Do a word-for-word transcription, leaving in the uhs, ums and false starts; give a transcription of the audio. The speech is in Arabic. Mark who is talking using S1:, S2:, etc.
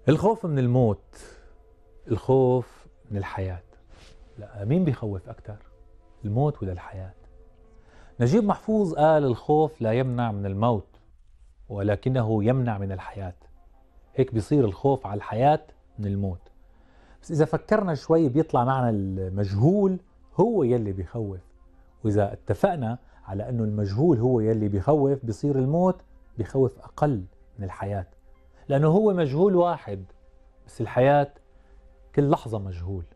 S1: الخوف من الموت، الخوف من الحياة. لا، مين بيخوف أكثر؟ الموت ولا الحياة؟ نجيب محفوظ قال الخوف لا يمنع من الموت ولكنه يمنع من الحياة. هيك بيصير الخوف على الحياة من الموت. بس إذا فكرنا شوي بيطلع معنا المجهول هو يلي بيخوف، وإذا اتفقنا على أنه المجهول هو يلي بيخوف بيصير الموت بيخوف أقل من الحياة، لأنه هو مجهول واحد بس الحياة كل لحظة مجهول.